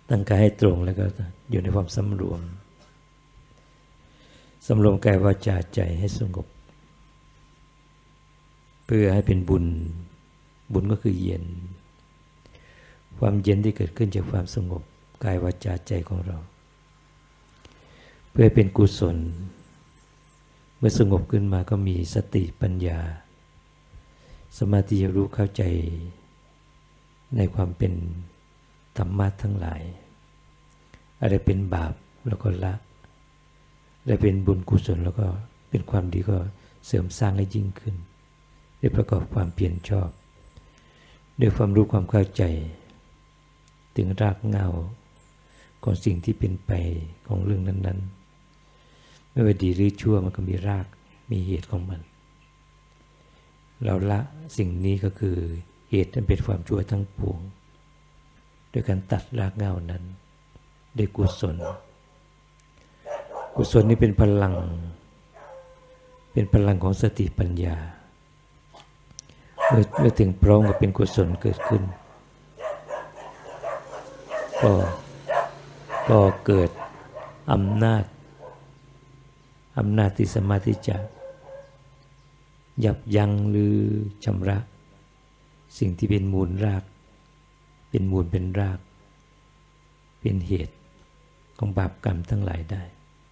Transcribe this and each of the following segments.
ตั้งกายให้ตรงแล้วก็อยู่ในความสำรวมกายวาจาใจให้สงบเพื่อให้เป็นบุญก็คือเย็นความเย็นที่เกิดขึ้นจากความสงบกายวาจาใจของเราเพื่อเป็นกุศลเมื่อสงบขึ้นมาก็มีสติปัญญาสมาธิรู้เข้าใจในความเป็นธรรมะทั้งหลายอะไรเป็นบาปแล้วก็ละอะไรเป็นบุญกุศลแล้วก็เป็นความดีก็เสริมสร้างให้ยิ่งขึ้นได้ประกอบความเพียรชอบด้วยความรู้ความเข้าใจถึงรากเหง้าของสิ่งที่เป็นไปของเรื่องนั้นๆไม่ว่าดีหรือชั่วมันก็มีรากมีเหตุของมันเราละสิ่งนี้ก็คือเหตุนั้นเป็นความชั่วทั้งปวงโดยการตัดรากเหง้านั้นด้วยกุศลนี้เป็นพลังของสติปัญญาเมื่อถึงพร้อมกับเป็นกุศลเกิดขึ้นก็เกิดอำนาจที่สามารถที่จะยับยั้งหรือชำระสิ่งที่เป็นมูลรากเป็นมูลเป็นรากเป็นเหตุของบาปกรรมทั้งหลายได้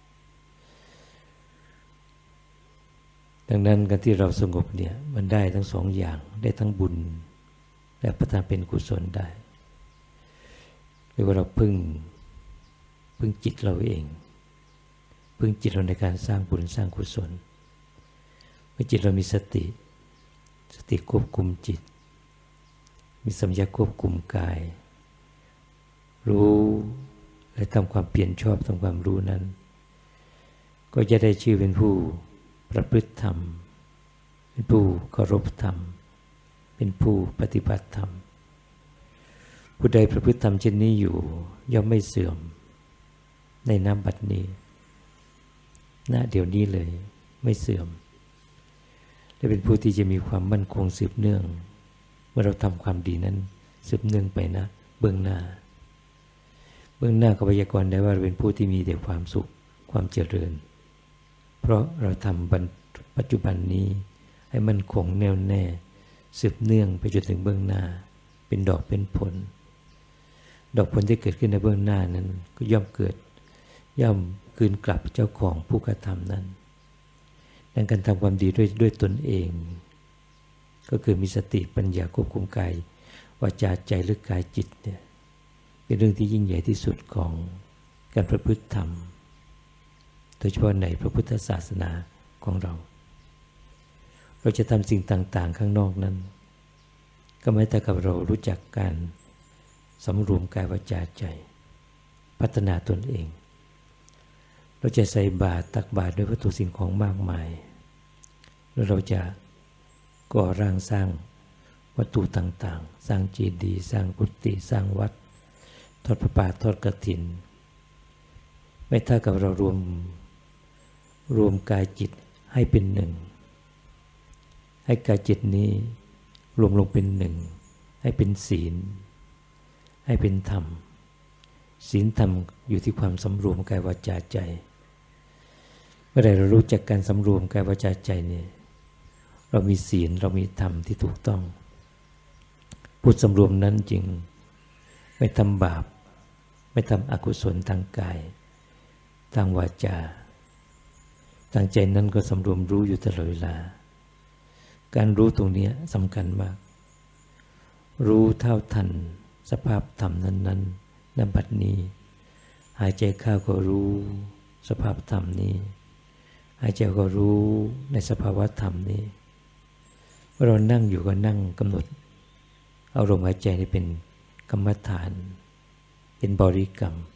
ดังนั้นการที่เราสงบเนี่ยมันได้ทั้งสองอย่างได้ทั้งบุญและประทานเป็นกุศลได้เรียกว่าเราพึ่งจิตเราเองพึ่งจิตเราในการสร้างบุญสร้างกุศลเมื่อจิตเรามีสติควบคุมจิตมีสัมยาควบคุมกายรู้และทำความเปลี่ยนชอบทำความรู้นั้นก็จะได้ชื่อเป็นผู้ประพฤติธรรมเป็นผู้เคารพธรรมเป็นผู้ปฏิบัติธรรมผู้ใดประพฤติธรรมเช่นนี้อยู่ย่อมไม่เสื่อมในน้ำบัดนี้ณเดี๋ยวนี้เลยไม่เสื่อมและเป็นผู้ที่จะมีความมั่นคงสืบเนื่องเมื่อเราทำความดีนั้นสืบเนื่องไปนะเบื้องหน้าก็พยากรณ์ได้ว่าเราเป็นผู้ที่มีแต่ความสุขความเจริญเพราะเราทำปัจจุบันนี้ให้มั่นคงแน่วแน่สืบเนื่องไปจนถึงเบื้องหน้าเป็นดอกเป็นผลดอกผลที่เกิดขึ้นในเบื้องหน้านั้นก็ย่อมคืนกลับเจ้าของผู้กระทำนั้นดังการทำความดีด้วยตนเองก็คือมีสติปัญญาควบคุมกายวาจาใจหรือกายจิตเนี่ยเป็นเรื่องที่ยิ่งใหญ่ที่สุดของการประพฤติธรรมโดยเฉพาะในพระพุทธศาสนาของเราจะทำสิ่งต่างๆข้างนอกนั้นก็ไม่แต่กับเรารู้จักการสำรวมกายวาจาใจพัฒนาตนเองเราจะใส่บาตรตักบาตรด้วยวัตถุสิ่งของมากมายแล้วเราจะก่อร่างสร้างวัตถุต่างๆสร้างเจดีย์สร้างกุฏิสร้างวัดทอดพระป่าทอดกฐินไม่เท่ากับเรารวมกายจิตให้เป็นหนึ่งให้กายจิตนี้รวมลงเป็นหนึ่งให้เป็นศีลให้เป็นธรรมศีลธรรมอยู่ที่ความสำรวมกายวาจาใจเมื่อใดเรารู้จักการสำรวมกายวาจาใจเนี่ยเรามีศีลเรามีธรรมที่ถูกต้องผู้สำรวมนั้นจริงไม่ทำบาปไม่ทำอกุศลทางกายทางวาจาทางใจนั้นก็สำรวมรู้อยู่ตลอดเวลาการรู้ตรงนี้สำคัญมากรู้เท่าทันสภาพธรรมนั้นๆณบัดนี้หายใจเข้าก็รู้สภาพธรรมนี้หายใจก็รู้ในสภาวะธรรมนี้เมื่อเรานั่งอยู่ก็นั่งกำหนดเอาลมหายใจนี้เป็นกรรมฐานเป็นบริกรรม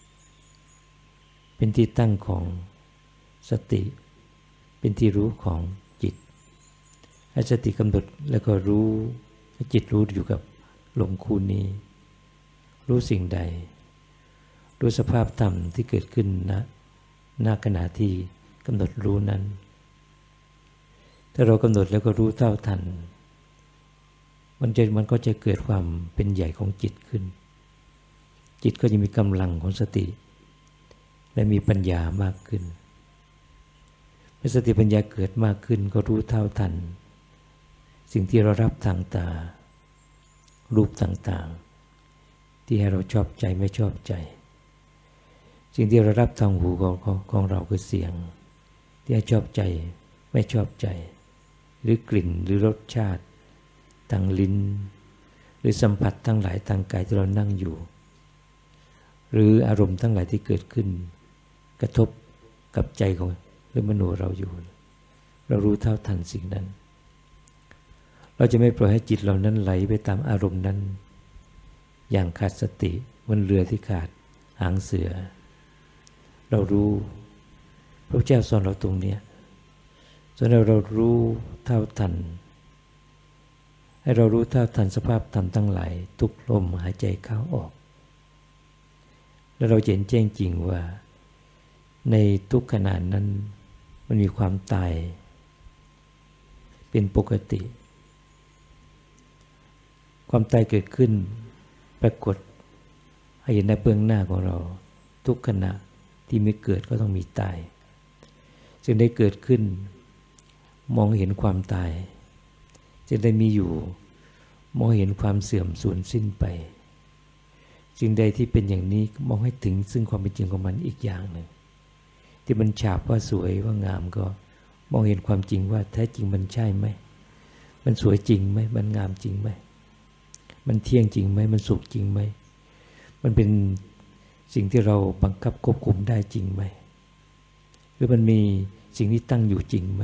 เป็นที่ตั้งของสติเป็นที่รู้ของจิตให้สติกำหนดแล้วก็รู้ให้จิตรู้อยู่กับลมคู่นี้รู้สิ่งใดรู้สภาพธรรมที่เกิดขึ้นณขณะที่กำหนดรู้นั้นถ้าเรากำหนดแล้วก็รู้เท่าทันมันก็จะเกิดความเป็นใหญ่ของจิตขึ้นจิตก็จะมีกำลังของสติและมีปัญญามากขึ้นเมื่อสติปัญญาเกิดมากขึ้นก็รู้เท่าทันสิ่งที่เรารับทางตารูปต่างๆที่ให้เราชอบใจไม่ชอบใจสิ่งที่เรารับทางหูของเราคือเสียงที่ให้ชอบใจไม่ชอบใจหรือกลิ่นหรือรสชาติทางลิ้นหรือสัมผัสทั้งหลายทางกายที่เรานั่งอยู่หรืออารมณ์ทั้งหลายที่เกิดขึ้นกระทบกับใจของหรือมโนเราอยู่เรารู้เท่าทันสิ่งนั้นเราจะไม่ปล่อยให้จิตเรานั้นไหลไปตามอารมณ์นั้นอย่างขาดสติเหมือนเรือที่ขาดหางเสือเรารู้พระเจ้าสอนเราตรงนี้สอนเรารู้เท่าทันให้เรารู้เท่าทันสภาพธรรมทั้งหลายทุกลมหายใจเข้าออกแล้วเราเห็นแจ้งจริงว่าในทุกขณะนั้นมันมีความตายเป็นปกติความตายเกิดขึ้นปรากฏให้เห็นในเบื้องหน้าของเราทุกขณะที่ไม่เกิดก็ต้องมีตายจึงได้เกิดขึ้นมองเห็นความตายจึงได้มีอยู่มองเห็นความเสื่อมสูญสิ้นไปสิ่งใดที่เป็นอย่างนี้มองให้ถึงซึ่งความเป็นจริงของมันอีกอย่างหนึ่งที่มันฉาบว่าสวยว่างามก็มองเห็นความจริงว่าแท้จริงมันใช่ไหมมันสวยจริงไหมมันงามจริงไหมมันเที่ยงจริงไหมมันสุขจริงไหมมันเป็นสิ่งที่เราบังคับควบคุมได้จริงไหมหรือมันมีสิ่งที่ตั้งอยู่จริงไหม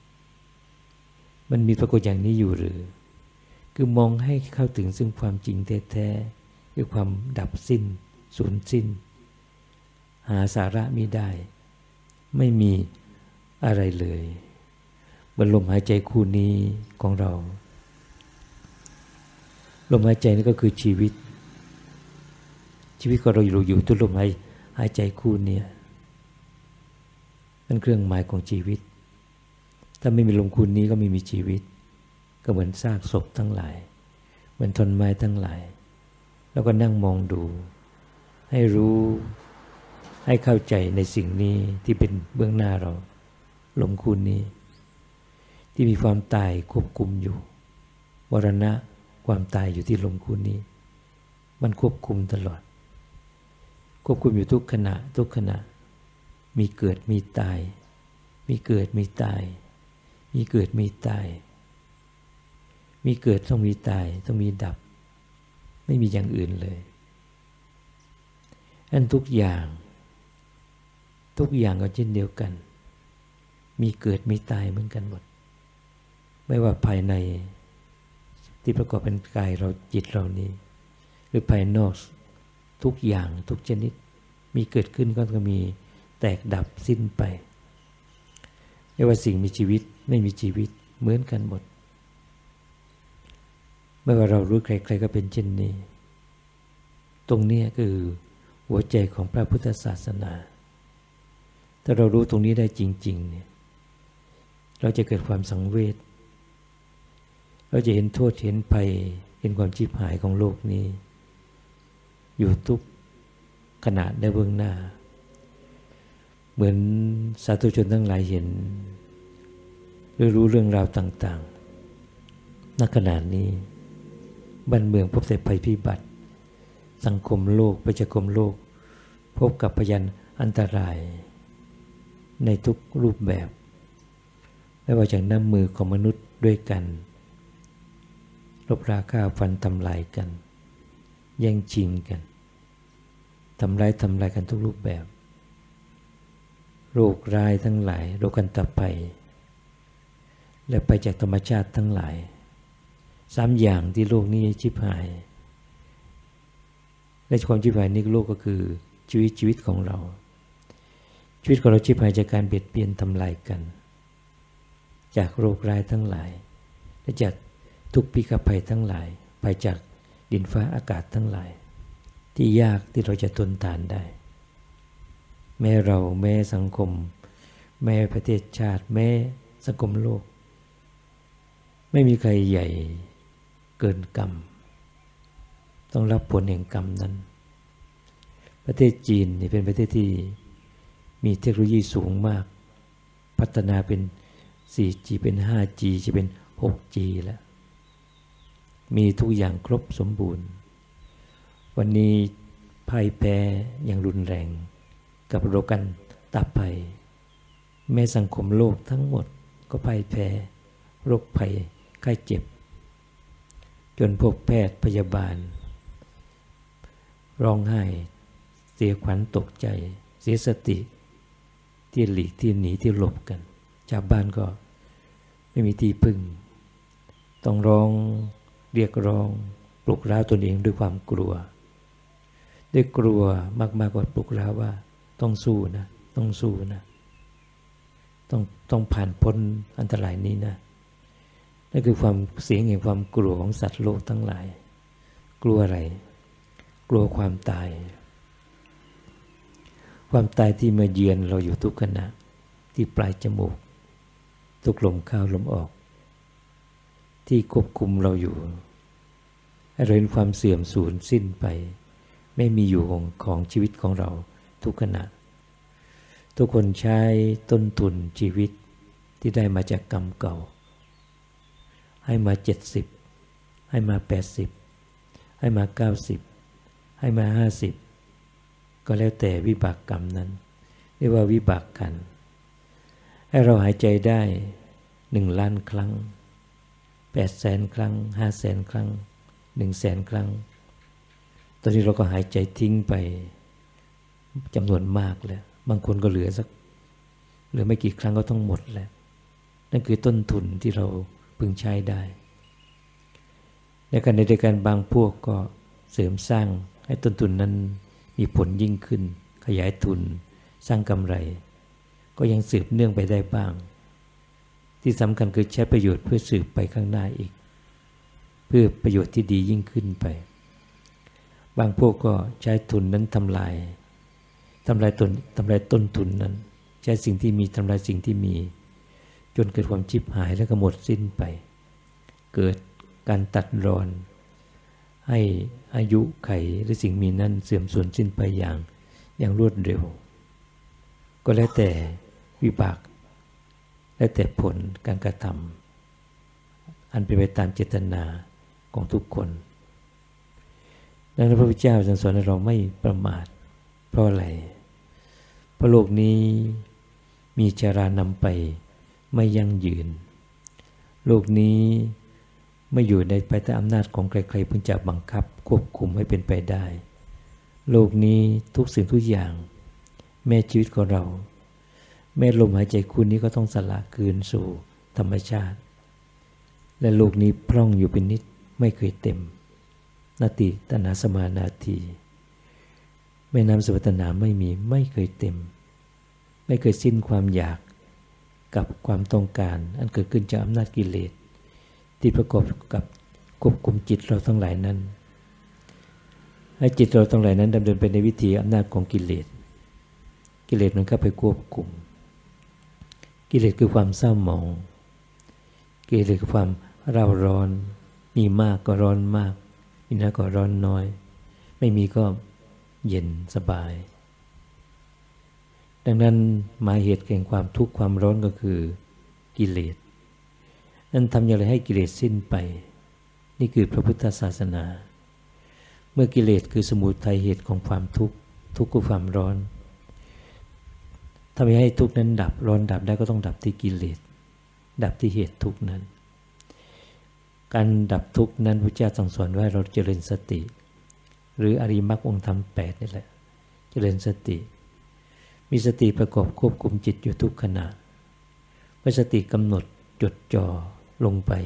มันมีปรากฏอย่างนี้อยู่หรือคือมองให้เข้าถึงซึ่งความจริงแท้ๆคือความดับสิ้นสูญสิ้นหาสาระมิได้ไม่มีอะไรเลยบนลมหายใจคู่นี้ของเราลมหายใจนี่ก็คือชีวิตของเราอยู่ทุกลมหายใจคู่นี้นั่นเครื่องหมายของชีวิตถ้าไม่มีลมคู่นี้ก็ไม่มีชีวิตก็เหมือนซากศพทั้งหลายเหมือนท่อนไม้ทั้งหลายแล้วก็นั่งมองดูให้รู้ให้เข้าใจในสิ่งนี้ที่เป็นเบื้องหน้าเราลมคู่นี้ที่มีความตายควบคุมอยู่มรณะความตายอยู่ที่ลมคู่นี้มันควบคุมตลอดควบคุมอยู่ทุกขณะมีเกิดมีตายมีเกิดมีตายมีเกิดมีตายมีเกิดต้องมีตายต้องมีดับไม่มีอย่างอื่นเลยอันทุกอย่างก็เช่นเดียวกันมีเกิดมีตายเหมือนกันหมดไม่ว่าภายในที่ประกอบเป็นกายเราจิตเรานี้หรือภายนอกทุกอย่างทุกชนิดมีเกิดขึ้นก็จะมีแตกดับสิ้นไปไม่ว่าสิ่งมีชีวิตไม่มีชีวิตเหมือนกันหมดไม่ว่าเรารู้ใครๆก็เป็นเช่นนี้ตรงนี้คือหัวใจของพระพุทธศาสนาถ้าเรารู้ตรงนี้ได้จริงๆเนี่ยเราจะเกิดความสังเวชเราจะเห็นโทษเห็นภัยเห็นความชิบหายของโลกนี้อยู่ทุกขณะในเบื้องหน้าเหมือนสาธุชนทั้งหลายเห็นหรือรู้เรื่องราวต่างๆณขณะนี้บ้านเมืองพบแต่ภัยพิบัติสังคมโลกประชาคมโลกพบกับพยันอันตรายในทุกรูปแบบไม่ว่าจากน้ำมือของมนุษย์ด้วยกันรบราฆ่าฟันทำลายกันแย่งชิงกันทำร้ายกันทุกรูปแบบโรคร้ายทั้งหลายโรคอันตภัยและไปจากธรรมชาติทั้งหลาย3อย่างที่โลกนี้ชิบหายและความชิบหายนี้โลกก็คือชีวิตของเราชีวิตของเราชิบหายจากการเบียดเบียนทำลายกันจากโรคร้ายทั้งหลายและจากทุกข์พิฆภัยทั้งหลายไปจากดินฟ้าอากาศทั้งหลายที่ยากที่เราจะทนทานได้แม้เราแม้สังคมแม้ประเทศชาติแม้สังคมโลกไม่มีใครใหญ่เกินกรรมต้องรับผลแห่งกรรมนั้นประเทศจีนนี่เป็นประเทศที่มีเทคโนโลยีสูงมากพัฒนาเป็น 4G เป็น 5G จะเป็น 6G แล้วมีทุกอย่างครบสมบูรณ์วันนี้พ่ายแพ้อย่างรุนแรงกับโรคกันตาภัยแม้สังคมโลกทั้งหมดก็พ่ายแพ้โรคภัยไข้เจ็บจนพวกแพทย์พยาบาลร้องไห้เสียขวัญตกใจเสียสติที่หลีกที่หนีที่หลบกันชาวบ้านก็ไม่มีที่พึ่งต้องร้องเรียกร้องปลุกเร้าตนเองด้วยความกลัวด้วยกลัวมากๆกว่าปลุกเร้าว่าต้องสู้นะต้องสู้นะต้องผ่านพ้นอันตรายนี้นะนั่นคือความเสียงแห่งความกลัวของสัตว์โลกทั้งหลายกลัวอะไรกลัวความตายความตายที่มาเยือนเราอยู่ทุกขณะที่ปลายจมูกทุกลมเข้าลมออกที่ควบคุมเราอยู่เราเห็นความเสื่อมสูญสิ้นไปไม่มีอยู่ของชีวิตของเราทุกขณะทุกคนใช้ต้นทุนชีวิตที่ได้มาจากกรรมเก่าให้มา70ให้มา80ให้มา90ให้มา50ก็แล้วแต่วิบากกรรมนั้นเรียกว่าวิบากกันให้เราหายใจได้1 ล้านครั้ง800,000 ครั้ง500,000 ครั้ง100,000 ครั้งตอนนี้เราก็หายใจทิ้งไปจำนวนมากแล้วบางคนก็เหลือไม่กี่ครั้งก็ต้องหมดแล้วนั่นคือต้นทุนที่เราพึงใช้ได้ในการในการบางพวกก็เสริมสร้างให้ต้นทุนนั้นมีผลยิ่งขึ้นขยายทุนสร้างกำไรก็ยังสืบเนื่องไปได้บ้างที่สำคัญคือใช้ประโยชน์เพื่อสืบไปข้างหน้าอีกเพื่อประโยชน์ที่ดียิ่งขึ้นไปบางพวกก็ใช้ทุนนั้นทำลายต้นทุนนั้นใช้สิ่งที่มีทำลายสิ่งที่มีจนเกิดความชิบหายแล้วก็หมดสิ้นไปเกิดการตัดรอนให้อายุไขหรือสิ่งมีนั้นเสื่อมสูญสิ้นไปอย่างรวดเร็วก็แล้วแต่วิบากแล้วแต่ผลการกระทำอันเป็นไปตามเจตนาของทุกคนดังนั้นพระพุทธเจ้าสอนให้เราไม่ประมาทเพราะอะไรเพราะโลกนี้มีชรานำไปไม่ยั่งยืนโลกนี้ไม่อยู่ในภายใต้อำนาจของใครๆเพิ่งจะบังคับควบคุมให้เป็นไปได้โลกนี้ทุกสิ่งทุกอย่างแม้ชีวิตของเราแม้ลมหายใจคุณนี้ก็ต้องสละคืนสู่ธรรมชาติและโลกนี้พร่องอยู่เป็นนิดไม่เคยเต็มนาติตนาสมานาทีแม่น้ำสุวัตนาไม่เคยเต็มไม่เคยสิ้นความอยากกับความต้องการอันเกิดขึ้นจากอำนาจกิเลสที่ประกอบกับควบคุมจิตเราทั้งหลายนั้นให้จิตเราทั้งหลายนั้นดำเนินไปในวิถีอำนาจของกิเลสมันเข้าไปควบคุมกิเลสคือความเศร้าหมองกิเลสคือความเร่าร้อนมีมากก็ร้อนมากมีน้อยก็ร้อนน้อยไม่มีก็เย็นสบายดังนั้นหมายเหตุแห่งความทุกข์ความร้อนก็คือกิเลสนั้นทำอย่างไรให้กิเลสสิ้นไปนี่คือพระพุทธศาสนาเมื่อกิเลสคือสมุทัยเหตุของความทุกข์คือความร้อนทำให้ทุกข์นั้นดับร้อนดับได้ก็ต้องดับที่กิเลสดับที่เหตุทุกข์นั้นการดับทุกข์นั้นพระเจ้าสั่งสอนว่าเราเจริญสติหรืออริยมรรคองค์ธรรม8นี่แหละเจริญสติมีสติประกอบควบคุมจิตอยู่ทุกขณะเมื่อสติกำหนดจดจ่อลงไป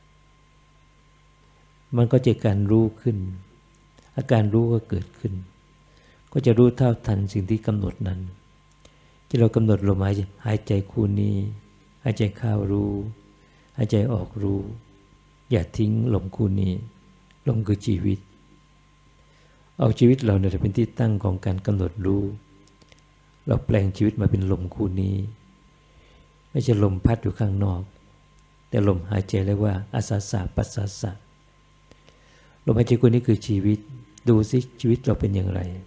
มันก็จะการรู้ขึ้นอาการรู้ก็เกิดขึ้นก็จะรู้เท่าทันสิ่งที่กำหนดนั้นที่เรากำหนดลมหายใจคู่นี้หายใจเข้ารู้หายใจออกรู้อย่าทิ้งลมคู่นี้ลมคือชีวิตเอาชีวิตเราเนี่ยเป็นที่ตั้งของการกำหนดรู้เราแปลงชีวิตมาเป็นลมคู่นี้ไม่ใช่ลมพัดอยู่ข้างนอกแต่ลมหายใจเรียกว่าอาสาสะปัสสาสะลมหายใจคู่นี้คือชีวิตดูสิชีวิตเราเป็นอย่างไร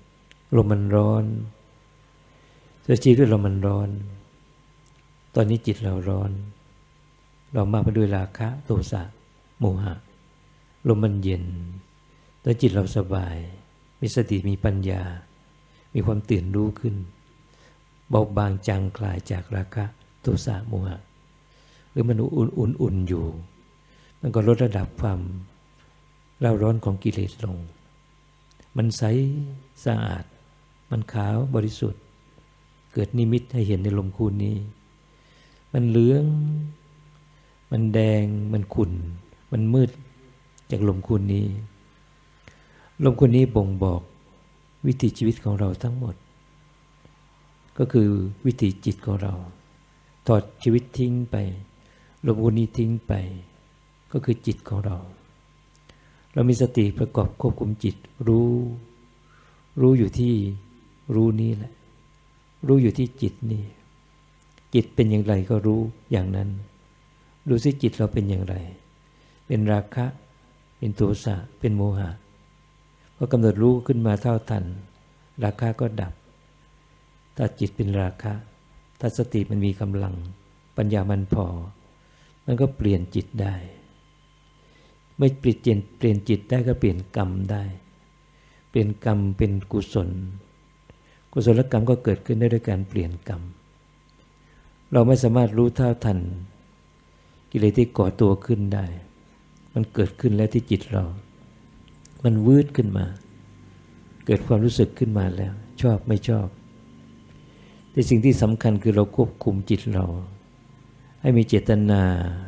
ลมมันร้อนชีวิตเรามันร้อนตอนนี้จิตเราร้อนเรามากไปด้วยราคะโทสะโมหะลมมันเย็นแล้วจิตเราสบายมีสติมีปัญญามีความตื่นรู้ขึ้นเบาบางจางคลายจากราคะโทสะโมหะหรือมันอุ่นอยู่มันก็ลดระดับความเร่าร้อนของกิเลสลงมันใสสะอาดมันขาวบริสุทธิ์เกิดนิมิตให้เห็นในลมคูณนี้มันเหลืองมันแดงมันขุ่นมันมืดจากลมคูณนี้ลมคูณนี้บ่งบอกวิถีชีวิตของเราทั้งหมดก็คือวิถีจิตของเราถอดชีวิตทิ้งไปลมคูณนี้ทิ้งไปก็คือจิตของเราเรามีสติประกอบควบคุมจิตรู้อยู่ที่รู้นี้แหละรู้อยู่ที่จิตนี่จิตเป็นอย่างไรก็รู้อย่างนั้นดูสิจิตเราเป็นอย่างไรเป็นราคะเป็นโทสะเป็นโมหะพอกำหนดรู้ขึ้นมาเท่าทันราคะก็ดับถ้าจิตเป็นราคะถ้าสติมันมีกำลังปัญญามันพอมันก็เปลี่ยนจิตได้ไม่เปลี่ยนจิตได้ก็เปลี่ยนกรรมได้เปลี่ยนกรรมเป็นกุศลกรรมก็เกิดขึ้นได้ด้วยการเปลี่ยนกรรมเราไม่สามารถรู้เท่าทันกิเลสที่ก่อตัวขึ้นได้มันเกิดขึ้นแล้วที่จิตเรามันวืดขึ้นมาเกิดความรู้สึกขึ้นมาแล้วชอบไม่ชอบแต่สิ่งที่สำคัญคือเราควบคุมจิตเราให้มีเจตนา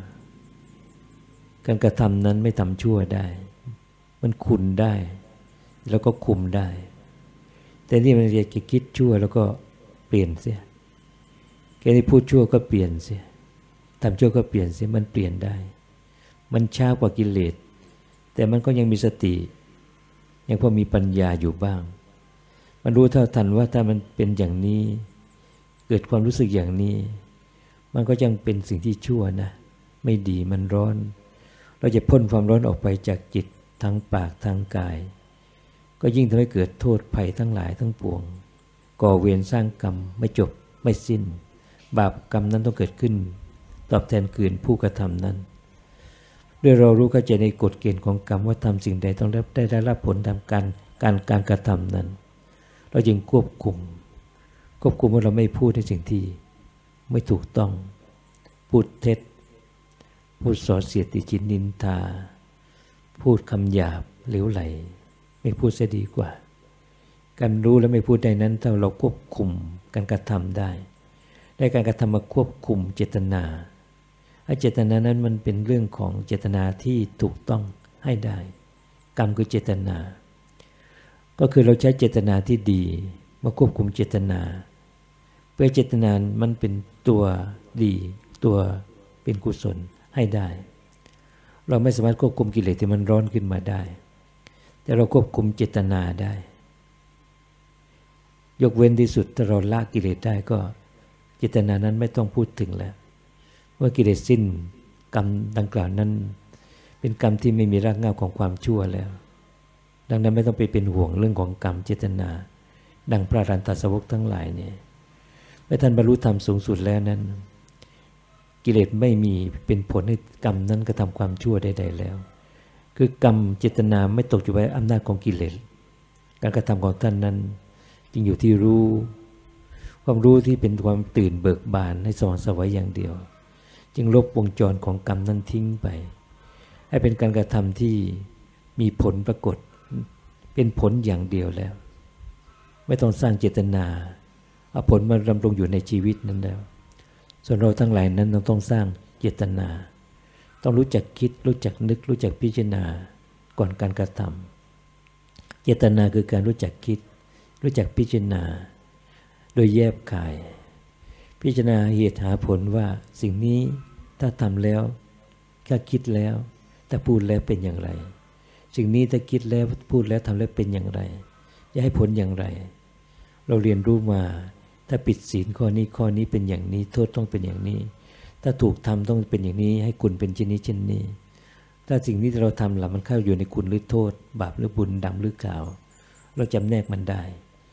การกระทำนั้นไม่ทำชั่วได้มันคุมได้แล้วก็คุมได้แต่นี่มันอยากจะคิดชั่วแล้วก็เปลี่ยนเสียแค่นี้พูดชั่วก็เปลี่ยนเสียทำชั่วก็เปลี่ยนเสียมันเปลี่ยนได้มันช้ากว่ากิเลสแต่มันก็ยังมีสติยังพอมีปัญญาอยู่บ้างมันรู้เท่าทันว่าถ้ามันเป็นอย่างนี้เกิดความรู้สึกอย่างนี้มันก็ยังเป็นสิ่งที่ชั่วนะไม่ดีมันร้อนเราจะพ่นความร้อนออกไปจากจิตทางปากทางกายก็ยิ่งทำให้เกิดโทษภัยทั้งหลายทั้งปวงก่อเวรสร้างกรรมไม่จบไม่สิ้นบาปกรรมนั้นต้องเกิดขึ้นตอบแทนคืนผู้กระทำนั้นด้วยเรารู้เข้าใจในกฎเกณฑ์ของกรรมว่าทำสิ่งใดต้องได้รับผลตามการกระทำนั้นเราจึงควบคุมว่าเราไม่พูดในสิ่งที่ไม่ถูกต้องพูดเท็จพูดส่อเสียดติฉินนินทาพูดคำหยาบเหลวไหลไม่พูดเสียดีกว่าการรู้และไม่พูดได้นั้นถ้าเราควบคุมการกระทำได้การกระทำมาควบคุมเจตนาเจตนานั้นมันเป็นเรื่องของเจตนาที่ถูกต้องให้ได้กรรมคือเจตนาก็คือเราใช้เจตนาที่ดีมาควบคุมเจตนาเพื่อเจตนามันเป็นตัวดีตัวเป็นกุศลให้ได้เราไม่สามารถควบคุมกิเลสที่มันร้อนขึ้นมาได้แต่เราควบคุมเจตนาได้ยกเว้นที่สุดถ้าเราละกิเลสได้ก็เจตนานั้นไม่ต้องพูดถึงแล้วเมื่อกิเลสสิ้นกรรมดังกล่าวนั้นเป็นกรรมที่ไม่มีรากเหง้าของความชั่วแล้วดังนั้นไม่ต้องไปเป็นห่วงเรื่องของกรรมเจตนาดังพระอรหันตสาวกทั้งหลายเนี่ยเมื่อท่านบรรลุธรรมสูงสุดแล้วนั้นกิเลสไม่มีเป็นผลให้กรรมนั้นกระทำความชั่วใดๆแล้วคือกรรมเจตนาไม่ตกอยู่ในอำนาจของกิเลสการกระทำของท่านนั้นจึงอยู่ที่รู้ความรู้ที่เป็นความตื่นเบิกบานให้สว่างไสวอย่างเดียวจึงลบวงจรของกรรมนั้นทิ้งไปให้เป็นการกระทำที่มีผลปรากฏเป็นผลอย่างเดียวแล้วไม่ต้องสร้างเจตนาเอาผลมาดำรงอยู่ในชีวิตนั้นแล้วส่วนเราทั้งหลายนั้นต้องสร้างเจตนาต้องรู้จักคิดรู้จักนึกรู้จักพิจารณาก่อนการกระทำเจตนาคือการรู้จักคิดรู้จักพิจารณาโดยแยบคายพิจารณาเหตุหาผลว่าสิ่งนี้ถ้าทำแล้วถ้าคิดแล้วถ้าพูดแล้วเป็นอย่างไรสิ่งนี้ถ้าคิดแล้วพูดแล้วทำแล้วเป็นอย่างไรจะให้ผลอย่างไรเราเรียนรู้มาถ้าผิดศีลข้อนี้เป็นอย่างนี้โทษต้องเป็นอย่างนี้ถ้าถูกทำต้องเป็นอย่างนี้ให้คุณเป็นเช่นนี้เช่นนี้ถ้าสิ่งนี้เราทำล่ะมันเข้าอยู่ในคุณหรือโทษบาปหรือบุญดำหรือขาวเราจำแนกมันได้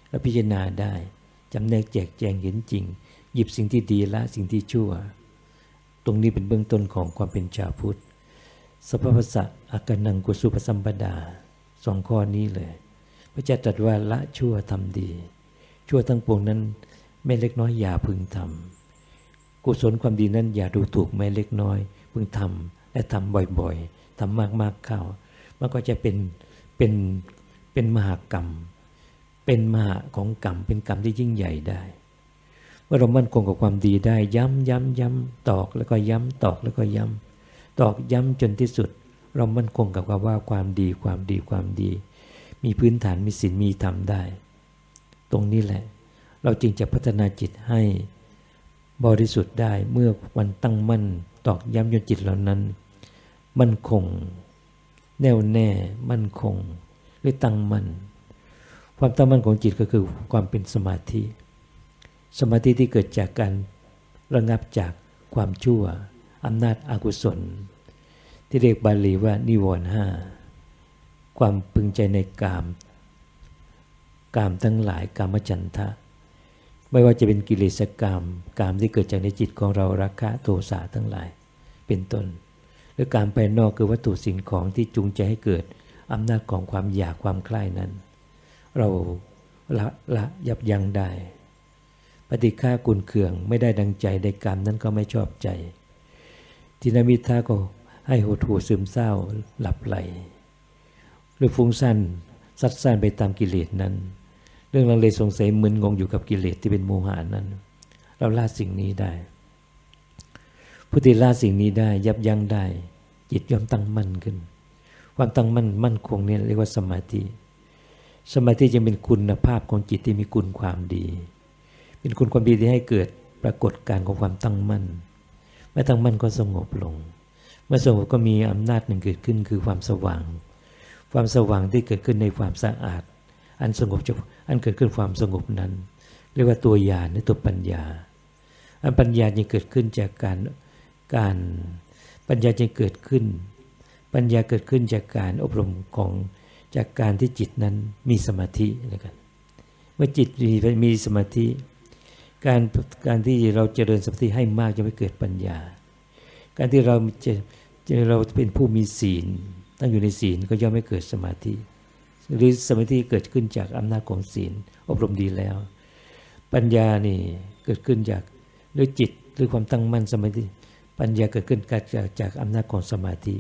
และพิจารณาได้จำแนกแจกแจงเห็นจริงหยิบสิ่งที่ดีละสิ่งที่ชั่วตรงนี้เป็นเบื้องต้นของความเป็นชาวพุทธสัพพะสะอาการนังกุสุปสัมปดาสองข้อนี้เลยพระเจ้าตรัสว่าละชั่วทำดีชั่วทั้งปวงนั้นไม่เล็กน้อยอย่าพึงทำกุศลความดีนั้นอย่าดูถูกไม่เล็กน้อยพึงทำและทำบ่อยๆทำมากๆเข้ามันก็จะเป็นมหากรรมเป็นมหาของกรรมเป็นกรรมที่ยิ่งใหญ่ได้เมื่อเรามั่นคงกับความดีได้ย้ำตอกแล้วก็ย้ำตอกแล้วก็ย้ำตอกย้ำจนที่สุดเรามั่นคงกับว่าความดีมีพื้นฐานมีศีลมีธรรมได้ตรงนี้แหละเราจึงจะพัฒนาจิตให้บริสุทธิ์ได้เมื่อวันตั้งมั่นตอกย้ำจนจิตเหล่านั้นมั่นคงแน่วแน่มั่นคงหรือตั้งมั่นความตั้งมั่นของจิตก็คือความเป็นสมาธิที่เกิดจากการระงับจากความชั่วอำนาจอกุศลที่เรียกบาลีว่านิวรณ์ห้าความพึงใจในกามทั้งหลายกามฉันทะไม่ว่าจะเป็นกิเลสกามที่เกิดจากในจิตของเราราคะโทสะทั้งหลายเป็นต้นหรือกามภายนอกคือวัตถุสิ่งของที่จูงใจให้เกิดอำนาจของความอยากความใคร่นั้นเราละยับยั้งได้ปฏิฆากุนเคืองไม่ได้ดังใจในกามนั้นก็ไม่ชอบใจทินามิทาก็ให้หดหู่ซึมเศร้าหลับไหลหรือฟุ้งซ่านซัดซ่านไปตามกิเลสนั้นเรื่องลังเลสงสัยมึนงงอยู่กับกิเลสที่เป็นโมหะนั้นเราละสิ่งนี้ได้ผู้ที่ละสิ่งนี้ได้ยับยั้งได้จิตย่อมตั้งมั่นขึ้นความตั้งมั่นคงนี่เรียกว่าสมาธิจะเป็นคุณภาพของจิตที่มีคุณความดีเป็นคุณความดีที่ให้เกิดปรากฏการณ์ของความตั้งมั่นเมื่อตั้งมั่นก็สงบลงเมื่อสงบก็มีอำนาจหนึ่งเกิดขึ้นคือความสว่างที่เกิดขึ้นในความสะอาดอันสงบจากอันเกิดขึ้นความสงบนั้นเรียกว่าตัวญาณหรือตัวปัญญาอันปัญญาจึงเกิดขึ้นจากการปัญญาจึงเกิดขึ้นจากการอบรมของจากการที่จิตนั้นมีสมาธินะครับเมื่อจิตมีสมาธิการที่เราเจริญสมาธิให้มากจะไม่เกิดปัญญาการที่เราเป็นผู้มีศีลตั้งอยู่ในศีลก็ย่อมไม่เกิดสมาธิหรือสมาธิเกิดขึ้นจากอำนาจของศีลอบรมดีแล้วปัญญานี่เกิดขึ้นจากหรือจิตหรือความตั้งมั่นสมาธิปัญญาเกิดขึ้นจากอำนาจของสมาธิ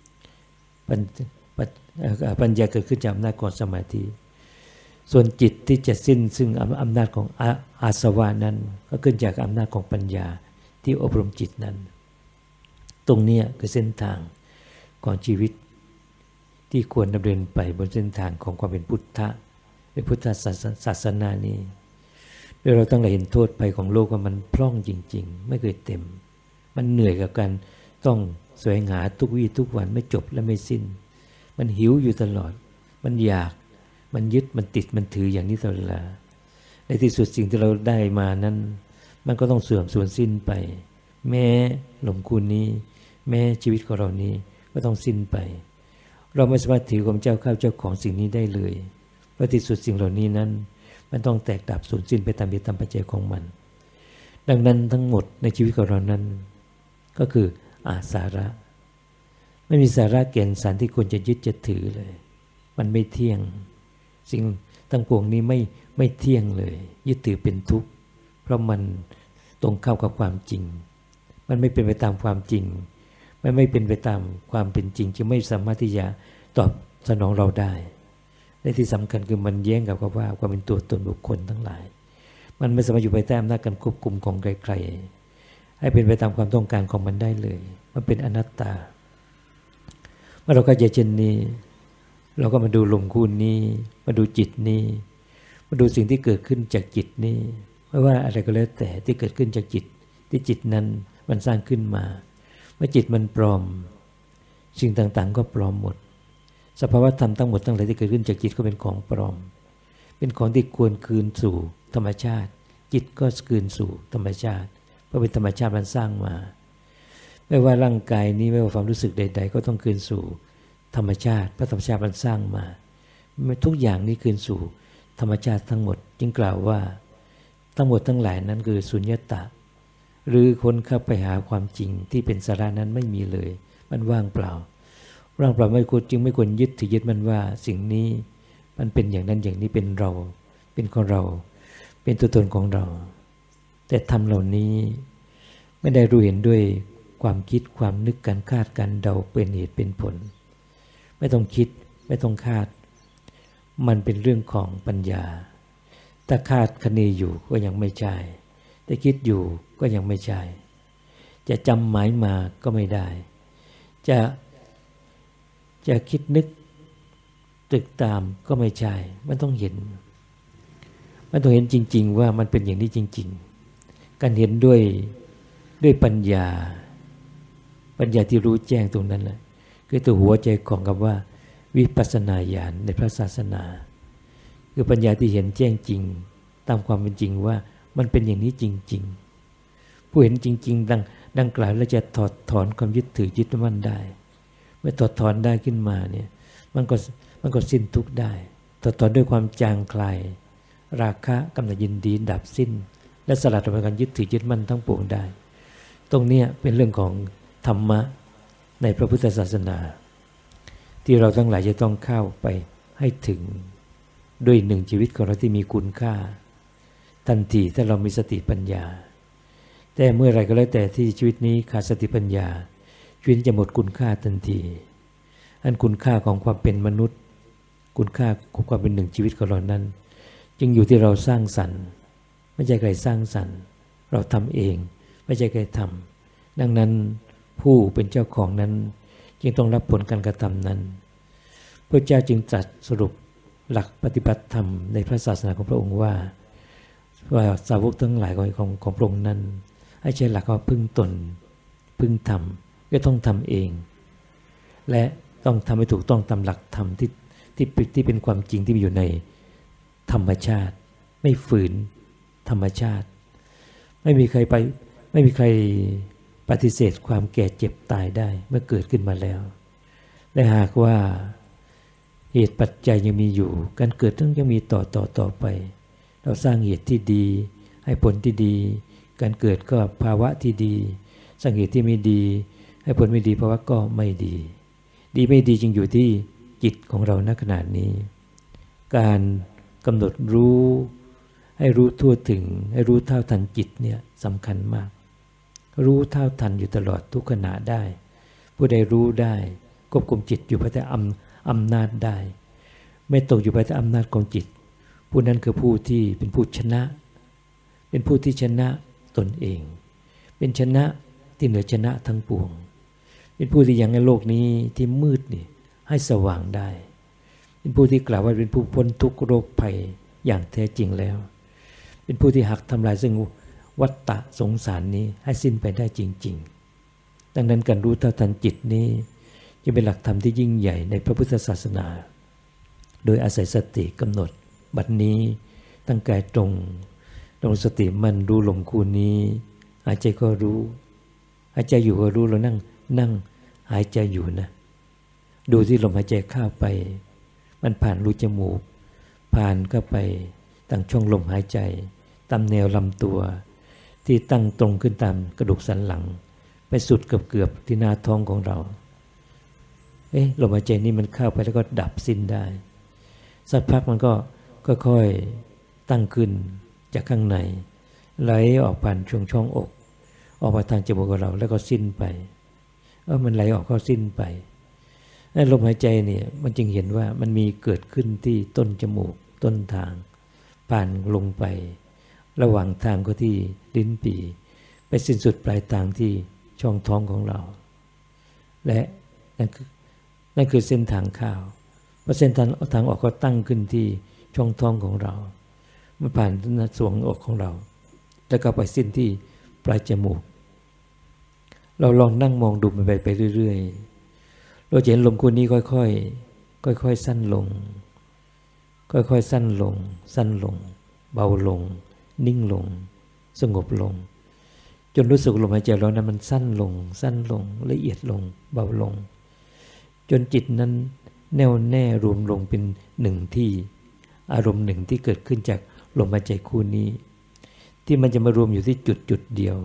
ปัญญาเกิดขึ้นจากอำนาจของสมาธิส่วนจิตที่จะสิ้นซึ่งอำนาจของอาสวะนั้นก็ขึ้นจากอำนาจของปัญญาที่อบรมจิตนั้นตรงนี้คือเส้นทางของชีวิตที่ควรดำเนินไปบนเส้นทางของความเป็นพุทธะในพุทธศาสนานี้โดยเราต้องเห็นโทษภัยของโลกว่ามันพร่องจริงๆไม่เคยเต็มมันเหนื่อยกับการต้องแสวงหาทุกวี่ทุกวันไม่จบและไม่สิ้นมันหิวอยู่ตลอดมันอยากมันยึดมันติดมันถืออย่างนี้ตลอดเวลาในที่สุดสิ่งที่เราได้มานั้นมันก็ต้องเสื่อมสูญสิ้นไปแม้หลงคุณนี้แม้ชีวิตของเรานี้ก็ต้องสิ้นไปเราไม่สามารถถือความเจ้าข้าวเจ้าของสิ่งนี้ได้เลยเพราะที่สุดสิ่งเหล่านี้นั้นมันต้องแตกดับสูญสิ้นไปตามเหตุตามปัจจัยของมันดังนั้นทั้งหมดในชีวิตของเรานั้นก็คืออาสาระไม่มีสาระแก่นสารที่ควรจะยึดจะถือเลยมันไม่เที่ยงสิ่งทั้งปวงนี้ไม่เที่ยงเลยยึดถือเป็นทุกข์เพราะมันตรงเข้ากับความจริงมันไม่เป็นไปตามความจริงมันไม่เป็นไปตามความเป็นจริงจึงไม่สามารถที่จะตอบสนองเราได้และที่สำคัญคือมันแย้งกับว่าความเป็นตัวตนบุคคลทั้งหลายมันไม่สามารถอยู่ภายใต้อำนาจการควบคุมของใครๆให้เป็นไปตามความต้องการของมันได้เลยมันเป็นอนัตตาเมื่อเราเข้าใจเช่นนี้เราก็มาดูลมคูณนี้มาดูจิตนี้มาดูสิ่งที่เกิดขึ้นจากจิตนี้ไม่ว่าอะไรก็แล้วแต่ที่เกิดขึ้นจากจิตที่จิตนั้นมันสร้างขึ้นมาเมื่อจิตมันปลอมสิ่งต่างๆก็ปลอมหมดสภาวะธรรมทั้งหมดทั้งหลายที่เกิดขึ้นจากจิตก็เป็นของปลอมเป็นของที่ควรคืนสู่ธรรมชาติจิตก็คืนสู่ธรรมชาติเพราะเป็นธรรมชาติมันสร้างมาไม่ว่าร่างกายนี้ไม่ว่าความรู้สึกใดๆก็ต้องคืนสู่ธรรมชาติเพราะธรรมชาติมันสร้างมาทุกอย่างนี้คืนสู่ธรรมชาติทั้งหมดจึงกล่าวว่าทั้งหมดทั้งหลายนั้นคือสุญญตาหรือคนเข้าไปหาความจริงที่เป็นสาระนั้นไม่มีเลยมันว่างเปล่าว่างเปล่าไม่ควรจึงไม่ควรยึดถือยึดมันว่าสิ่งนี้มันเป็นอย่างนั้นอย่างนี้เป็นเราเป็นของเราเป็นตัวตนของเราแต่ธรรมเหล่านี้ไม่ได้รู้เห็นด้วยความคิดความนึกการคาดการเดาเป็นเหตุเป็นผลไม่ต้องคิดไม่ต้องคาดมันเป็นเรื่องของปัญญาถ้าคาดคะเนอยู่ก็ยังไม่ใช่แต่คิดอยู่ก็ยังไม่ใช่จะจำหมายมาก็ไม่ได้จะคิดนึกตึกตามก็ไม่ใช่มันต้องเห็นจริงๆว่ามันเป็นอย่างนี้จริงๆการเห็นด้วยปัญญาที่รู้แจ้งตรงนั้นแหละคือตัวหัวใจของคำว่าวิปัสสนาญาณในพระศาสนาคือปัญญาที่เห็นแจ้งจริงตามความเป็นจริงว่ามันเป็นอย่างนี้จริงๆผู้เห็นจริงๆดังกล่าวแล้วจะถอดถอนความยึดถือยึดมั่นได้เมื่อถอดถอนได้ขึ้นมาเนี่ยมันก็สิ้นทุกข์ได้ถอดถอนด้วยความจางคลายราคะกำหนัดยินดีดับสิ้นและสลัดออกจากการยึดถือยึดมั่นทั้งปวงได้ตรงนี้เป็นเรื่องของธรรมะในพระพุทธศาสนาที่เราทั้งหลายจะต้องเข้าไปให้ถึงด้วยหนึ่งชีวิตของเราที่มีคุณค่าทันทีถ้าเรามีสติปัญญาแต่เมื่อไรก็แล้วแต่ที่ชีวิตนี้ขาดสติปัญญาชีวิตจะหมดคุณค่าทันทีอันคุณค่าของความเป็นมนุษย์คุณค่าของความเป็นหนึ่งชีวิตของเรานั้นจึงอยู่ที่เราสร้างสรรค์ไม่ใช่ใครสร้างสรรค์เราทำเองไม่ใช่ใครทำดังนั้นผู้เป็นเจ้าของนั้นจึงต้องรับผลการกระทำนั้นพระเจ้าจึงตรัสสรุปหลักปฏิบัติธรรมในพระศาสนาของพระองค์ว่าสาวกทั้งหลายของพระองค์นั้นให้ใช้หลักว่าพึ่งตนพึ่งธรรมก็ต้องทำเองและต้องทำให้ถูกต้องตามหลักธรรมที่เป็นความจริงที่มีอยู่ในธรรมชาติไม่ฝืนธรรมชาติไม่มีใครปฏิเสธความแก่เจ็บตายได้เมื่อเกิดขึ้นมาแล้วและหากว่าเหตุปัจจัยยังมีอยู่การเกิดต้องยังมีต่อไปเราสร้างเหตุที่ดีให้ผลที่ดีการเกิดก็ภาวะที่ดีสร้างเหตุที่ไม่ดีให้ผลไม่ดีภาวะก็ไม่ดีไม่ดีจึงอยู่ที่จิตของเราณขณะนี้การกำหนดรู้ให้รู้ทั่วถึงให้รู้เท่าทันจิตเนี่ยสำคัญมากรู้เท่าทันอยู่ตลอดทุกขณะได้ผู้ใดรู้ได้ควบคุมจิตอยู่ภายใต้อำนาจได้ไม่ตกอยู่ภายใต้อำนาจของจิตผู้นั้นคือผู้ที่เป็นผู้ชนะเป็นผู้ที่ชนะตนเองเป็นชนะที่เหนือชนะทั้งปวงเป็นผู้ที่ยังในโลกนี้ที่มืดนี่ให้สว่างได้เป็นผู้ที่กล่าวว่าเป็นผู้พ้นทุกข์โรคภัยอย่างแท้จริงแล้วเป็นผู้ที่หักทำลายซึ่งวัฏฏะสงสารนี้ให้สิ้นไปได้จริงๆดังนั้นการรู้เท่าทันจิตนี้จะเป็นหลักธรรมที่ยิ่งใหญ่ในพระพุทธศาสนาโดยอาศัยสติกำหนดบัดนี้ตั้งกายตรงสติมั่นรู้ลมคู่นี้หายใจก็รู้หายใจอยู่ก็รู้เรานั่งหายใจอยู่นะดูที่ลมหายใจเข้าไปมันผ่านรูจมูกผ่านเข้าไปตั้งช่องลมหายใจตามแนวลำตัวที่ตั้งตรงขึ้นตามกระดูกสันหลังไปสุดเกือบที่หน้าท้องของเราลมหายใจนี้มันเข้าไปแล้วก็ดับสิ้นได้สักพักมันก็ค่อยๆตั้งขึ้นจากข้างในไหลออกผ่านช่องอกออกมาทางจมูกของเราแล้วก็สิ้นไปมันไหลออกก็สิ้นไปลมหายใจเนี่ยมันจึงเห็นว่ามันมีเกิดขึ้นที่ต้นจมูกต้นทางผ่านลงไประหว่างทางก็ที่ลิ้นปี่ไปสิ้นสุดปลายทางที่ช่องท้องของเราและนั่นคือเส้นทางเข้าเพราะเส้นทางออกก็ตั้งขึ้นที่ช่องท้องของเรามันผ่านสวงอกของเราแล้วก็ไปสิ้นที่ปลายจมูกเราลองนั่งมองดูมันไปเรื่อยๆเราจะเห็นลมคู่นี้ค่อยๆสั้นลงค่อยๆสั้นลงเบาลงนิ่งลงสงบลงจนรู้สึกลมหายใจเรานั้นมันสั้นลงละเอียดลงเบาลงจนจิตนั้นแน่วแน่รวมลงเป็นหนึ่งที่อารมณ์หนึ่งที่เกิดขึ้นจากลมหายใจคู่นี้ที่มันจะมารวมอยู่ที่จุดเดียว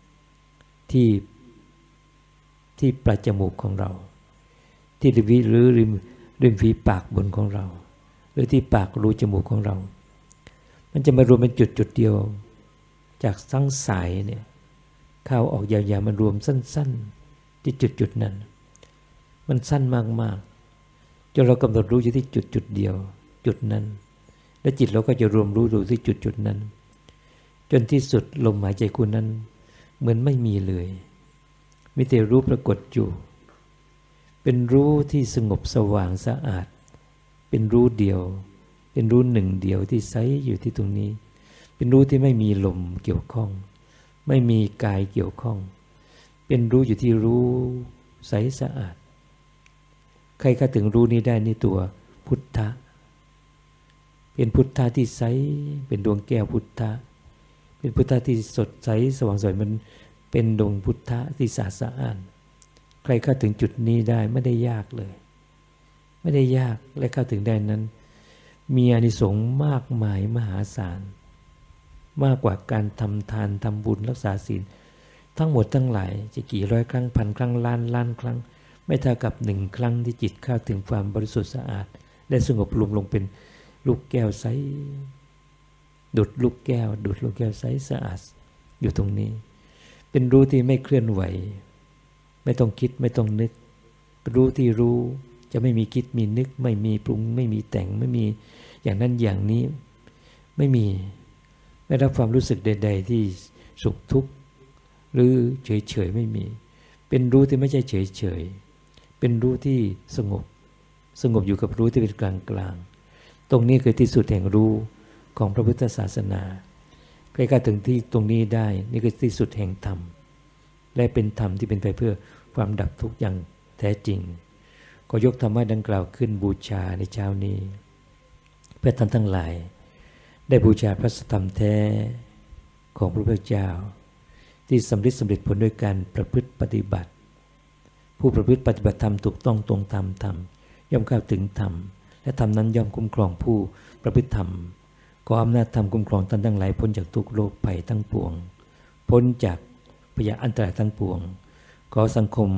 ที่ปลายจมูกของเราที่ริมฝีปากบนของเราหรือที่ปากรูจมูกของเรามันจะมารวมเป็นจุดเดียวจากทั้งสายเนี่ยเข้าออกยาวๆมันรวมสั้นๆที่จุดนั้นมันสั้นมากๆจนเรากำหนดรู้อยู่ที่จุดเดียวจุดนั้นและจิตเราก็จะรวมรู้ดูที่จุดนั้นจนที่สุดลมหายใจคู่นั้นเหมือนไม่มีเลยมีแต่รู้ปรากฏอยู่เป็นรู้ที่สงบสว่างสะอาดเป็นรู้เดียวเป็นรู้หนึ่งเดียวที่ใสอยู่ที่ตรงนี้เป็นรู้ที่ไม่มีลมเกี่ยวข้องไม่มีกายเกี่ยวข้องเป็นรู้อยู่ที่รู้ใสสะอาดใครเข้าถึงรู้นี้ได้นี่ตัวพุทธะเป็นพุทธะที่ใสเป็นดวงแก้วพุทธะเป็นพุทธะที่สดใสสว่างสวยมันเป็นดวงพุทธะที่สะอาดใครเข้าถึงจุดนี้ได้ไม่ได้ยากเลยไม่ได้ยากและเข้าถึงได้นั้นมีอานิสงส์มากมายมหาศาลมากกว่าการทำทานทำบุญรักษาศีลทั้งหมดทั้งหลายจะกี่ร้อยครั้งพันครั้งล้านครั้งไม่เท่ากับหนึ่งครั้งที่จิตเข้าถึงความบริสุทธิ์สะอาดและสงบรวมลงเป็นลูกแก้วใสดุจลูกแก้วใสสะอาดอยู่ตรงนี้เป็นรู้ที่ไม่เคลื่อนไหวไม่ต้องคิดไม่ต้องนึกรู้ที่รู้จะไม่มีคิดมีนึกไม่มีปรุงไม่มีแต่งไม่มีอย่างนั้นอย่างนี้ไม่มีไม่รับความรู้สึกใดๆที่สุขทุกข์หรือเฉยๆไม่มีเป็นรู้ที่ไม่ใช่เฉยๆเป็นรู้ที่สงบอยู่กับรู้ที่เป็นกลางๆตรงนี้คือที่สุดแห่งรู้ของพระพุทธศาสนาใกล้ๆถึงที่ตรงนี้ได้นี่คือที่สุดแห่งธรรมและเป็นธรรมที่เป็นไปเพื่อความดับทุกข์อย่างแท้จริงก็ยกธรรมะดังกล่าวขึ้นบูชาในเช้านี้เพื่อท่านทั้งหลายได้บูชาพระธรรมแท้ของพระพุทธเจ้าที่สำเร็จผลด้วยการประพฤติปฏิบัติผู้ประพฤติปฏิบัติธรรมถูกต้องตรงธรรมย่อมเข้าถึงธรรมและธรรมนั้นย่อมคุ้มครองผู้ประพฤติธรรมขออำนาจธรรมคุ้มครองท่านทั้งหลายพ้นจากทุกโรคภัยทั้งปวงพ้นจากพยาอันตรายทั้งปวงขอสังคม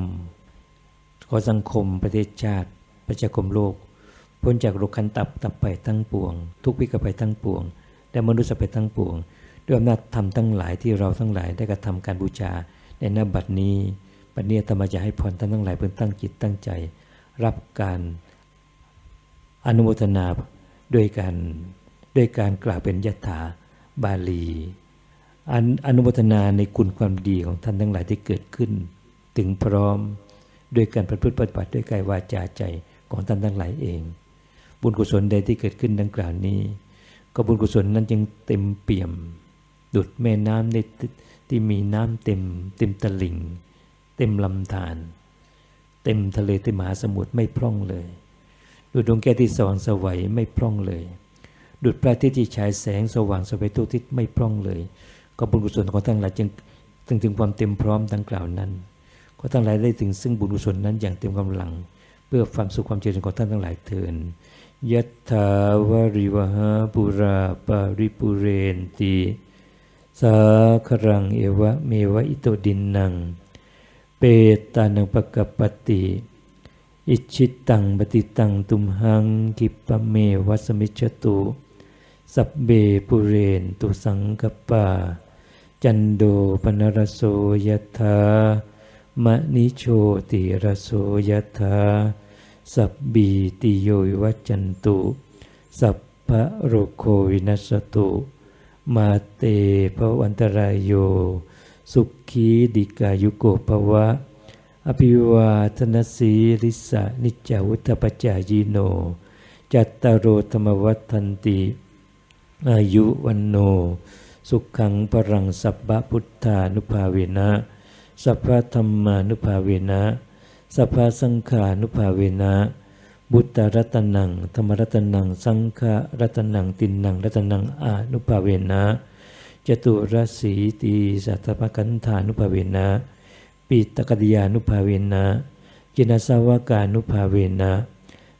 ประเทศชาติประชาคมโลกพ้นจากโรคคันตับไปทั้งปวงทุกวิกภัยทั้งปวงและมนุษย์ภัยทั้งปวงด้วยอำนาจธรรมทั้งหลายที่เราทั้งหลายได้กระทำการบูชาในณบัดนี้อาตมาจะให้พรท่านทั้งหลายเพื่อตั้งจิตตั้งใจรับการอนุโมทนาด้วยการกล่าวเป็นยถาบาลีอนุโมทนาในคุณความดีของท่านทั้งหลายที่เกิดขึ้นถึงพร้อมด้วยการประพฤติปฏิบัติด้วยกายวาจาใจของท่านทั้งหลายเองบุญกุศลใดที่เกิดขึ้นดังกล่าวนี้ก็บุญกุศลนั้นจึงเต็มเปี่ยมดุจแม่น้ำที่มีน้ำเต็มตลิ่งเต็มลำธารเต็มทะเลเต็มมหาสมุทรไม่พร่องเลยดุจดวงแก้วที่สว่างไสวไม่พร่องเลยดุจพระอาทิตย์ที่ฉายแสงสว่างไสวทุกทิศไม่พร่องเลยก็บุญกุศลของท่านหลายจึงถึงความเต็มพร้อมดังกล่าวนั้นก็ทั้งหลายได้ถึงซึ่งบุญกุศลนั้นอย่างเต็มกำลังเพื่อความสุขความเจริญของท่านทั้งหลายเถิดยัตถาวริวหาปุราปาริปุเรนติสาครังเอวะเมวะอิโตดินนังเปตานังปกปติอิชิตังปฏิตังตุมหังคิปะเมวัสมิจฉตุสัพเบปุเรนตุสังกปาจันโดปนรโสยถามณิโชติรโสยถาสัพบีติโยวัจจันตุสัพพะโรโควินัสตุมาเตภวันตรายโยสุขีดิกายุโกภวะอภิวาทนสีริสะนิจจาวุฒปจายโนจัตตารโอธรรมวัฏันติอายุวันโนสุขังปรังสัพพะพุทธานุภาเวนะสัพพะธัมมานุภาเวนะสัพพะสังฆานุภาเวนะบุตตรัตนังธรรมรัตนังสังฆรัตนังตินนังรัตนังอานุภาเวนะจตุรสีติสัทธปกันธานุภาเวนะปิตกดิยานุภาเวนะจินสาวกานุภาเวนะ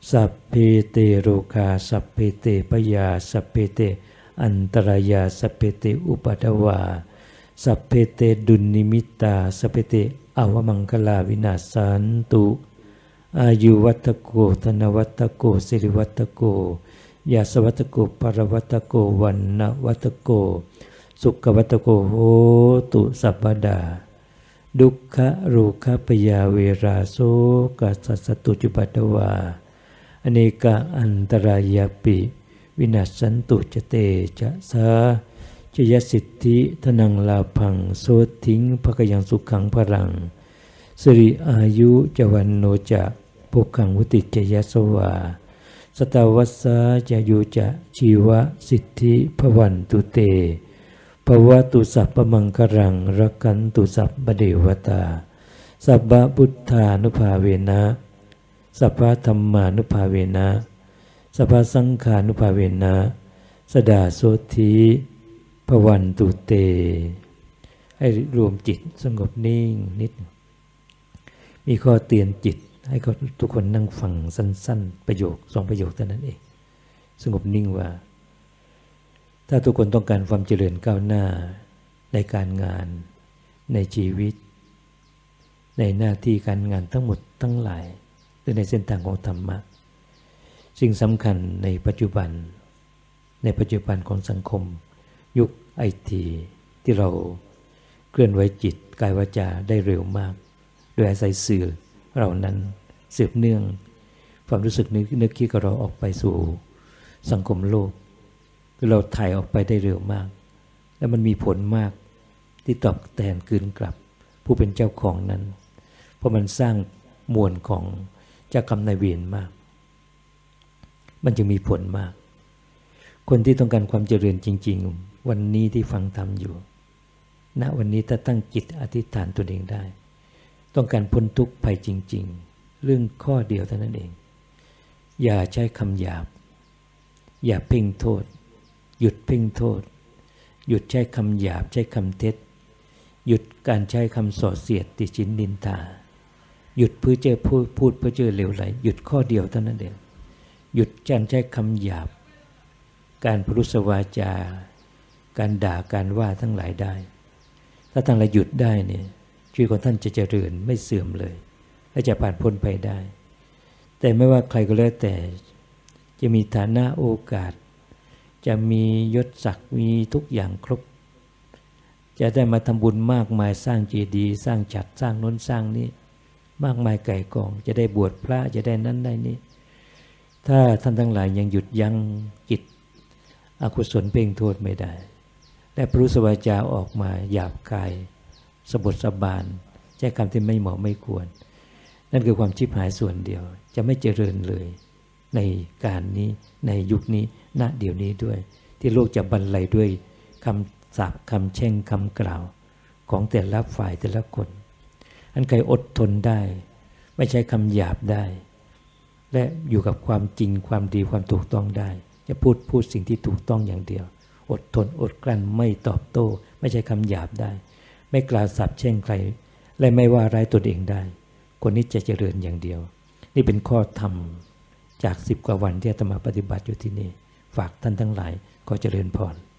สัพเพเตโรคาสัพเพเตปยาสัพเพเตอันตรายาสัพเพเตอุปัฏวาสัพเพเตดุลนิมิตตาสัพเพเตอวมังคลาวินาศสันตุอายุวัตโกธนวัตโกสิริวัตโกยาสวัตโกปรวัตโกวันนวัตโกสุขวัตโกโหตุสัพพดาดุขะโรคะปยาเวราโสกัสสตุจุปัฏฐวาอเนกะอันตรายาปิวินาศสันตุจเตจะสาจยสิทธิธนังลาภังโสทิงภคยังสุขังพรังสิริอายุจวันโนจะปุขังวุติจยสวาสตาวัสสะจะยุจะชีวะสิทธิภวันตุเตภวตุสัพพมังครังรักขันตุสัพพเดวตาสัพพพุทธานุภาเวนะสัพพธรรมานุภาเวนะสัพพสังฆานุภาเวนะสดาโสธิภวันตุเตให้รวมจิตสงบนิ่งนิดมีข้อเตือนจิตให้ทุกคนนั่งฟังสั้นๆประโยค2ประโยคเท่านั้นเองสงบนิ่งว่าถ้าทุกคนต้องการความเจริญก้าวหน้าในการงานในชีวิตในหน้าที่การงานทั้งหมดทั้งหลายหรือในเส้นทางของธรรมะสิ่งสำคัญในปัจจุบันของสังคมยุคไอทีที่เราเคลื่อนไหวจิตกายวาจาได้เร็วมากโดยอาศัยสื่อเหล่านั้นสืบเนื่องความรู้สึกนึกคิดของเราออกไปสู่สังคมโลกคือเราถ่ายออกไปได้เร็วมากและมันมีผลมากที่ตอบแทนคืนกลับผู้เป็นเจ้าของนั้นเพราะมันสร้างมวลของเจ้ากรรมนายเวรมากมันจะมีผลมากคนที่ต้องการความเจริญจริงๆวันนี้ที่ฟังธรรมอยู่ณวันนี้ถ้าตั้งจิตอธิษฐานตัวเองได้ต้องการพ้นทุกข์ภัยจริงๆเรื่องข้อเดียวเท่านั้นเองอย่าใช้คำหยาบอย่าเพ่งโทษหยุดเพ่งโทษหยุดใช้คำหยาบใช้คำเท็จหยุดการใช้คำส่อเสียดติฉินนินทาหยุดพูดเพื่อเจอเหลวไหลหยุดข้อเดียวเท่านั้นเองหยุดการใช้คำหยาบการพรุษวาจาการด่าการว่าทั้งหลายได้ถ้าทั้งหลายหยุดได้เนี่ยชีวิตของท่านจะเจริญไม่เสื่อมเลยและจะผ่านพ้นไปได้แต่ไม่ว่าใครก็แล้วแต่จะมีฐานะโอกาสจะมียศศักดิ์มีทุกอย่างครบจะได้มาทำบุญมากมายสร้างเจดีย์สร้างฉัตรสร้างโน้นสร้างนี้มากมายไก่กองจะได้บวชพระจะได้นั้นได้นี้ถ้าท่านทั้งหลายยังหยุดยั้งจิตอกุศลเพ่งโทษไม่ได้และพรุษวาจาออกมาหยาบคายสบถสบานใช้คำที่ไม่เหมาะไม่ควรนั่นคือความชิบหายส่วนเดียวจะไม่เจริญเลยในการนี้ในยุคนี้ณเดี๋ยวนี้ด้วยที่โลกจะบรรลัยด้วยคำสาปคำแช่งคำกล่าวของแต่ละฝ่ายแต่ละคนอันใครอดทนได้ไม่ใช้คำหยาบได้และอยู่กับความจริงความดีความถูกต้องได้จะพูดสิ่งที่ถูกต้องอย่างเดียวอดทนอดกลั้นไม่ตอบโต้ไม่ใช่คำหยาบได้ไม่กล่าวสาปแช่งใครและไม่ว่าร้ายตนเองได้คนนี้จะเจริญอย่างเดียวนี่เป็นข้อธรรมจาก10 กว่าวันที่อาตมาปฏิบัติอยู่ที่นี่ฝากท่านทั้งหลายขอเจริญพร